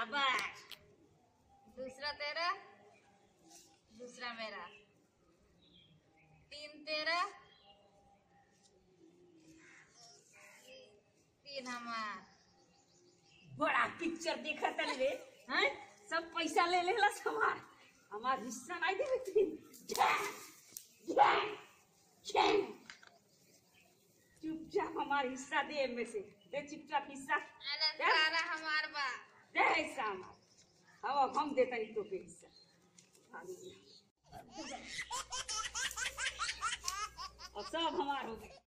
शाबाश। दूसरा तेरा, दूसरा मेरा, 3 तेरा, 3 हमार। बड़ा पिक्चर देखा था रे हैं? सब पैसा ले लेला हमार, हमार हिस्सा नहीं देवे। चुपचाप हमार हिस्सा दे, में से दे चुपचाप हिस्सा। अरे सारा हमार बा। दे हिस्सा हमार। अब हम देता नहीं तो के हिस्सा। अब सब हमार हो गए।